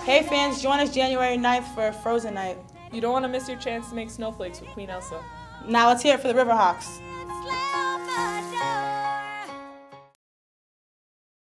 Hey fans, join us January 9th for Frozen Night. You don't want to miss your chance to make snowflakes with Queen Elsa. Now let's hear it for the Riverhawks.